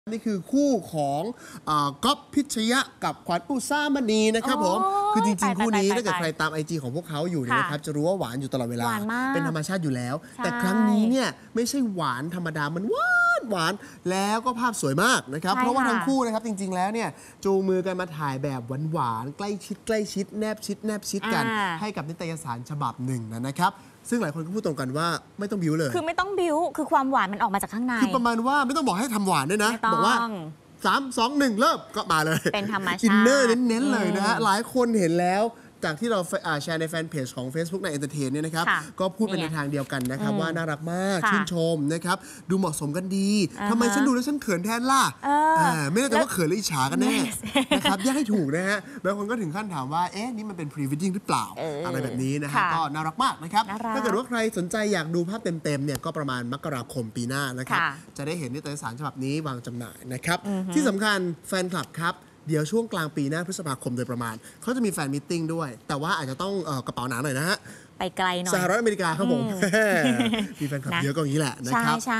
นี่คือคู่ของก๊อฟพิชยะกับขวัญอุษามณีนะครับผมคือจริงๆคู่นี้ถ้าเกิดใครตาม IG ของพวกเขาอยู่เนี่ยนะครับจะรู้ว่าหวานอยู่ตลอดเวลาเป็นธรรมชาติอยู่แล้วแต่ครั้งนี้เนี่ยไม่ใช่หวานธรรมดามันหวานแล้วก็ภาพสวยมากนะครับเพราะว่าทั้งคู่นะครับจริงๆแล้วเนี่ยจูงมือกันมาถ่ายแบบหวานๆใกล้ชิดแนบชิดกันให้กับนิตยสารฉบับหนึ่งนะครับซึ่งหลายคนก็พูดตรงกันว่าไม่ต้องบิ้วเลยคือไม่ต้องบิ้วคือความหวานมันออกมาจากข้างในคือประมาณว่าไม่ต้องบอกให้ทำหวานด้วยนะบอกว่า3 2 1 เริ่มก็มาเลยเป็นธรรมชาติอินเนอร์เน้นๆเลยนะฮะหลายคนเห็นแล้วจากที่เราแชร์ในแฟนเพจของ Facebook ใน Entertain เนี่ยนะครับก็พูดเป็นในทางเดียวกันนะครับว่าน่ารักมากชื่นชมนะครับดูเหมาะสมกันดีทำไมฉันดูแล้วฉันเขินแทนล่ะไม่แน่ใจว่าเขินหรืออิจฉากันแน่นะครับแยกให้ถูกนะฮะบางคนก็ถึงขั้นถามว่าเอ๊ะนี่มันเป็น pre wedding หรือเปล่าอะไรแบบนี้นะฮะก็น่ารักมากนะครับถ้าเกิดว่าใครสนใจอยากดูภาพเต็มๆเนี่ยก็ประมาณมกราคมปีหน้านะครับจะได้เห็นนิตยสารฉบับนี้วางจำหน่ายนะครับที่สำคัญแฟนคลับครับเดี๋ยวช่วงกลางปีหน้าพฤษภาคมโดยประมาณเขาจะมีแฟนมิทติ้งด้วยแต่ว่าอาจจะต้องกระเป๋าหนาหน่อยนะฮะไปไกลหน่อยสหรัฐอเมริกาครับผมมีแฟนคลับเยอะก็อย่างนี้แหละนะครับ